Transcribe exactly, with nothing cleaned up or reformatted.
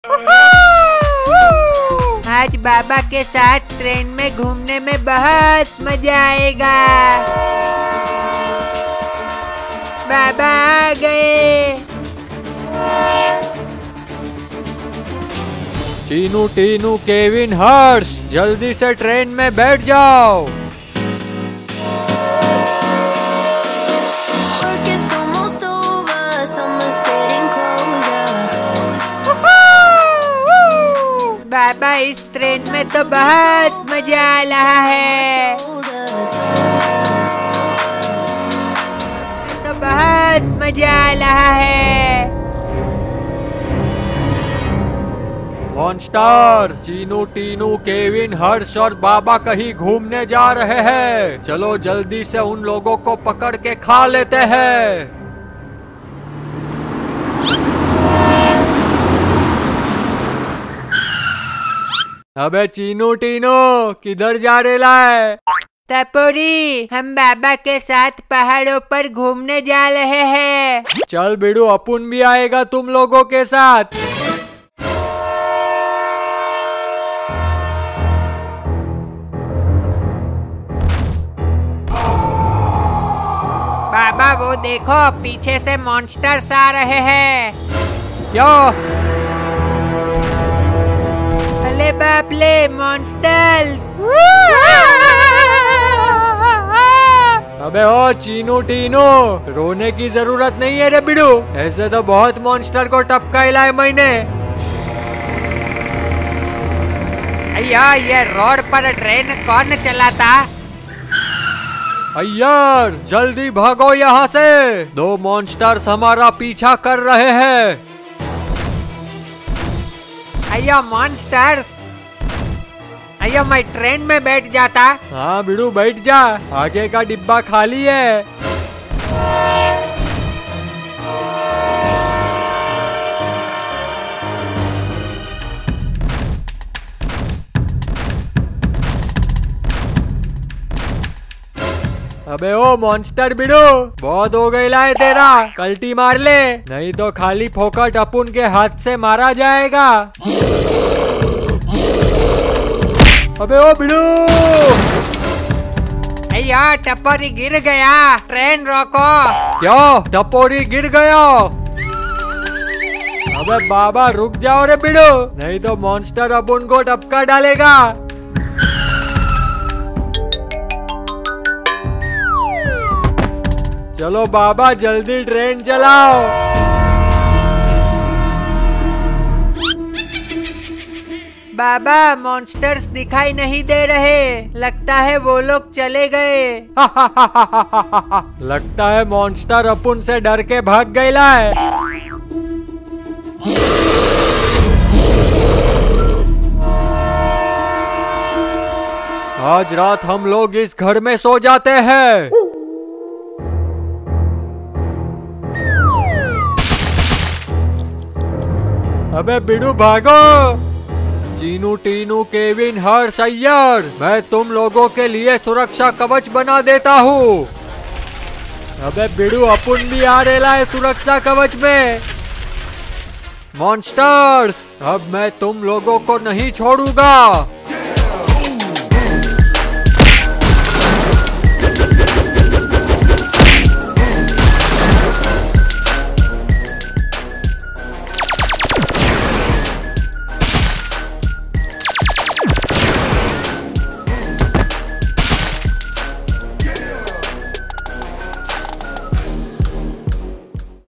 आज बाबा के साथ ट्रेन में घूमने में बहुत मजा आएगा। बाबा आ गए। चीनू, टीनू, केविन, हर्ष, जल्दी से ट्रेन में बैठ जाओ। बाबा इस ट्रेन में तो बहुत मजा आ रहा है। तो बहुत मजा आ रहा है। मॉन्स्टर, चीनू, टीनू, केविन, हर्ष और बाबा कहीं घूमने जा रहे हैं। चलो जल्दी से उन लोगों को पकड़ के खा लेते हैं। अबे चीनू, टीनू, किधर जा रेला है? टपोरी, हम बाबा के साथ पहाड़ों पर घूमने जा रहे हैं। चल बिडू, अपुन भी आएगा तुम लोगों के साथ। बाबा वो देखो, पीछे से मॉन्स्टर्स आ रहे हैं। क्यों? अरे बाप ले, मॉन्स्टर्स। अबे ओ चीनू, टीनू, रोने की जरूरत नहीं है रे बिडू। ऐसे तो बहुत मॉन्स्टर को टपका है मैंने। अय्या, ये रोड पर ट्रेन कौन चलाता? अय्यर, जल्दी भागो यहाँ से। दो मॉन्स्टर्स हमारा पीछा कर रहे हैं। अय्या मॉन्स्टर्स, अय्या मैं ट्रेन में बैठ जाता। हाँ बिडू, बैठ जा, आगे का डिब्बा खाली है। अबे ओ मॉन्स्टर बिडू, बहुत हो गया है तेरा। कल्टी मार ले, नहीं तो खाली फोकट अपुन के हाथ से मारा जाएगा। अबे ओ बिडू, अय्या टपोरी गिर गया, ट्रेन रोको। क्यों? टपोरी गिर गया? अबे बाबा रुक जाओ रे बिडू, नहीं तो मॉन्स्टर अपुन को टपका डालेगा। चलो बाबा जल्दी ट्रेन चलाओ। बाबा मॉन्स्टर्स दिखाई नहीं दे रहे, लगता है वो लोग चले गए। लगता है मॉन्स्टर अपुन से डर के भाग गया है। आज रात हम लोग इस घर में सो जाते हैं। अबे बिडू भागो। चीनू, टीनू, केविन, हर्ष, अय्यर, मैं तुम लोगों के लिए सुरक्षा कवच बना देता हूँ। अबे बिडू, अपुन भी आ रेला है सुरक्षा कवच में। मॉन्स्टर्स, अब मैं तुम लोगों को नहीं छोड़ूंगा।